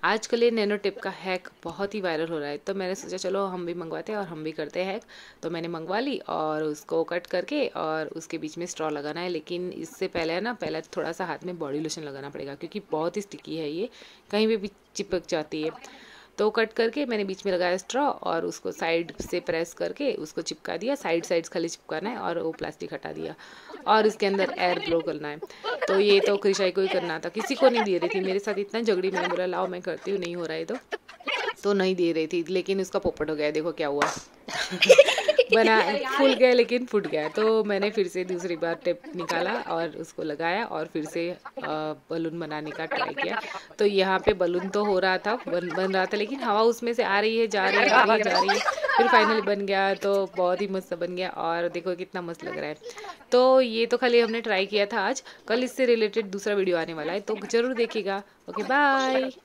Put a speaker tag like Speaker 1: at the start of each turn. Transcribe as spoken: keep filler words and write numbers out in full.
Speaker 1: आजकल ये nano tip का हैक बहुत ही वायरल हो रहा है, तो मैंने सोचा चलो हम भी मंगवाते हैं और हम भी करते हैं हैक। तो मैंने मंगवा ली और उसको कट करके और उसके बीच में स्ट्रॉ लगाना है। लेकिन इससे पहले है ना, पहले थोड़ा सा हाथ में बॉडी लोशन लगाना पड़ेगा क्योंकि बहुत ही स्टिकी है ये, कहीं पे भी चिपक जाती है। तो कट करके मैंने बीच में लगाया स्ट्रॉ और उसको साइड से प्रेस करके उसको चिपका दिया। साइड साइड्स खाली चिपकाना है और वो प्लास्टिक हटा दिया और इसके अंदर एयर ब्लो करना है। तो ये तो कृषाई को ही करना था, किसी को नहीं दे रही थी। मेरे साथ इतना झगड़ी, मैंने बोला लाओ मैं करती हूँ, नहीं हो रहा है तो तो नहीं दे रही थी। लेकिन उसका पोपट हो गया, देखो क्या हुआ। बना फूल गया लेकिन फूट गया। तो मैंने फिर से दूसरी बार टेप निकाला और उसको लगाया और फिर से बलून बनाने का ट्राई किया। तो यहाँ पे बलून तो हो रहा था, बन बन रहा था, लेकिन हवा उसमें से आ रही है, जा रही है, आ रही है, जा रही है। फिर फाइनली बन गया, तो बहुत ही मस्त बन गया और देखो कितना मस्त लग रहा है। तो ये तो खाली हमने ट्राई किया था आज, कल इससे रिलेटेड दूसरा वीडियो आने वाला है, तो ज़रूर देखिएगा। Okay bye.